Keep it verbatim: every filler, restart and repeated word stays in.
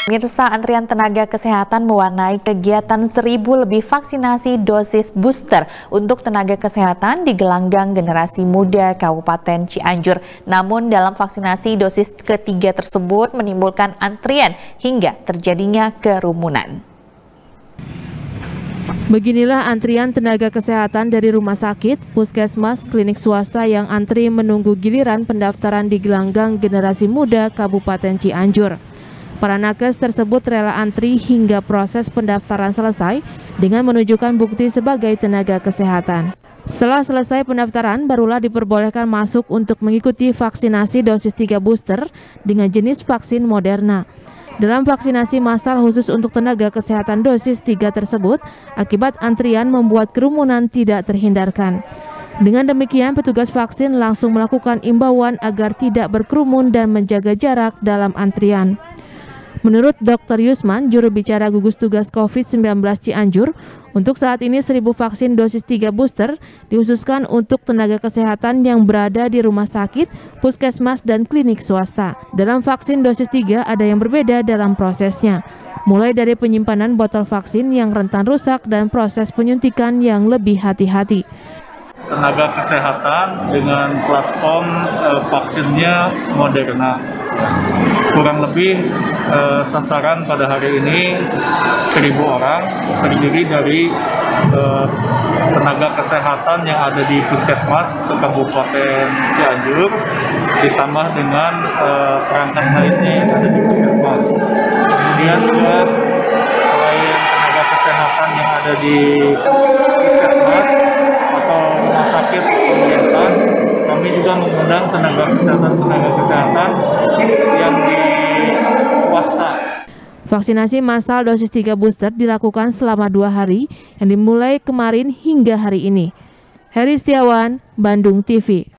Pemirsa, antrian tenaga kesehatan mewarnai kegiatan seribu lebih vaksinasi dosis booster untuk tenaga kesehatan di gelanggang generasi muda Kabupaten Cianjur. Namun dalam vaksinasi dosis ketiga tersebut menimbulkan antrian hingga terjadinya kerumunan. Beginilah antrian tenaga kesehatan dari rumah sakit, puskesmas, klinik swasta yang antri menunggu giliran pendaftaran di gelanggang generasi muda Kabupaten Cianjur. Para nakes tersebut rela antri hingga proses pendaftaran selesai dengan menunjukkan bukti sebagai tenaga kesehatan. Setelah selesai pendaftaran, barulah diperbolehkan masuk untuk mengikuti vaksinasi dosis tiga booster dengan jenis vaksin Moderna. Dalam vaksinasi massal khusus untuk tenaga kesehatan dosis tiga tersebut, akibat antrian membuat kerumunan tidak terhindarkan. Dengan demikian, petugas vaksin langsung melakukan imbauan agar tidak berkerumun dan menjaga jarak dalam antrian. Menurut dokter Yusman, juru bicara gugus tugas COVID sembilan belas Cianjur, untuk saat ini seribu vaksin dosis tiga booster dikhususkan untuk tenaga kesehatan yang berada di rumah sakit, puskesmas, dan klinik swasta. Dalam vaksin dosis tiga ada yang berbeda dalam prosesnya, mulai dari penyimpanan botol vaksin yang rentan rusak dan proses penyuntikan yang lebih hati-hati. Tenaga kesehatan dengan platform eh, vaksinnya Moderna. Kurang lebih eh, sasaran pada hari ini seribu orang, terdiri dari eh, tenaga kesehatan yang ada di puskesmas Kabupaten Cianjur, ditambah dengan eh, perangkat lainnya yang ada di puskesmas. Kemudian juga selain tenaga kesehatan yang ada di puskesmas atau rumah sakit pemerintah, kami juga mengundang tenaga kesehatan-tenaga kesehatan yang di swasta. Vaksinasi massal dosis tiga booster dilakukan selama dua hari yang dimulai kemarin hingga hari ini. Heri Setiawan, Bandung T V.